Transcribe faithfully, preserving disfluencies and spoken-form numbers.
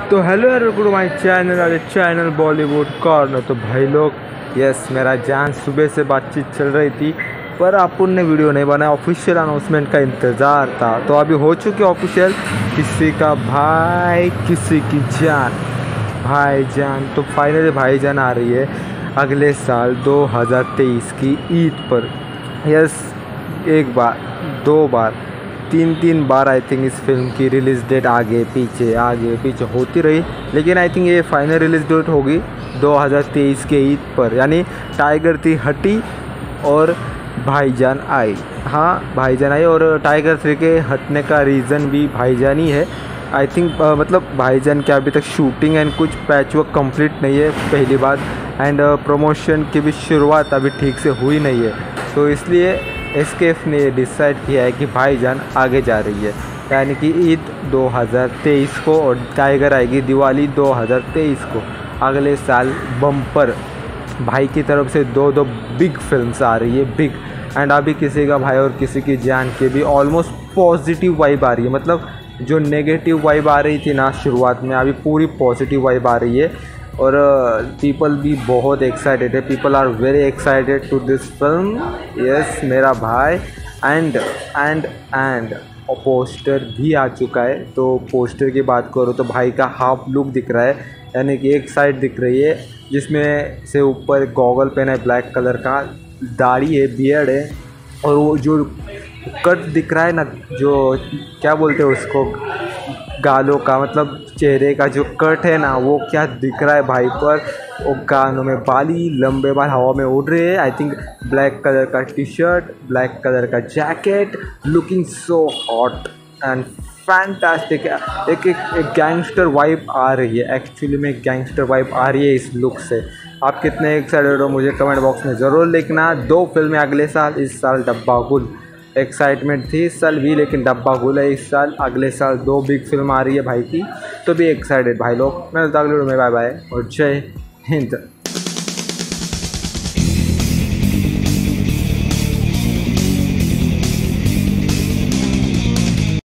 तो हेलो यार good my channel अरे चैनल बॉलीवुड कॉर्नर। तो भाई लोग यस मेरा जान सुबह से बातचीत चल रही थी पर अपन ने वीडियो नहीं बनाया। ऑफिशियल अनाउंसमेंट का इंतज़ार था तो अभी हो चुके ऑफिशियल। किसी का भाई किसी की जान भाईजान। तो फाइनली भाईजान आ रही है अगले साल दो हज़ार तेईस की ईद पर। यस एक बार दो बार तीन तीन बार आई थिंक इस फिल्म की रिलीज़ डेट आगे पीछे आगे पीछे होती रही, लेकिन आई थिंक ये फाइनल रिलीज़ डेट होगी दो हज़ार तेईस के ईद पर। यानी टाइगर थ्री हटी और भाईजान आई। हाँ भाईजान आई और टाइगर थ्री के हटने का रीज़न भी भाईजान ही है आई थिंक। मतलब भाईजान के अभी तक शूटिंग एंड कुछ पैच वर्क कंप्लीट नहीं है पहली बात, एंड प्रमोशन की भी शुरुआत अभी ठीक से हुई नहीं है। तो इसलिए एसकेएफ ने डिसाइड किया है कि भाईजान आगे जा रही है, यानी कि ईद दो हज़ार तेईस को और टाइगर आएगी दिवाली दो हज़ार तेईस को। अगले साल बम्पर भाई की तरफ से दो दो बिग फिल्म्स आ रही है बिग। एंड अभी किसी का भाई और किसी की जान के भी ऑलमोस्ट पॉजिटिव वाइब आ रही है। मतलब जो नेगेटिव वाइब आ रही थी ना शुरुआत में, अभी पूरी पॉजिटिव वाइब आ रही है और पीपल भी बहुत एक्साइटेड है। People are very excited to this film. Yes मेरा भाई एंड एंड एंड पोस्टर भी आ चुका है। तो पोस्टर की बात करो तो भाई का हाफ लुक दिख रहा है, यानी कि एक साइड दिख रही है जिसमें से ऊपर गॉगल पहना है ब्लैक कलर का, दाढ़ी है बियर्ड है, और वो जो कट दिख रहा है ना, जो क्या बोलते हैं उसको, गालों का मतलब चेहरे का जो कट है ना, वो क्या दिख रहा है भाई पर। वो कानों में बाली लंबे बाल हवा में उड़ रहे हैं। आई थिंक ब्लैक कलर का टी शर्ट ब्लैक कलर का jacket, looking so hot and fantastic. एक एक एक गैंगस्टर वाइब आ रही है, एक्चुअली में गैंगस्टर वाइब आ रही है इस लुक से। आप कितने एक्साइटेड हो मुझे कमेंट बॉक्स में ज़रूर लिखना। दो फिल्में अगले साल, इस साल डब्बा गुल। एक्साइटमेंट थी इस साल भी, लेकिन डब्बा गुल है इस साल। अगले साल दो बिग फिल्म आ रही है भाई की, तो भी एक्साइटेड भाई लोग। मैं अगले वीडियो में बाय बाय और जय हिंद।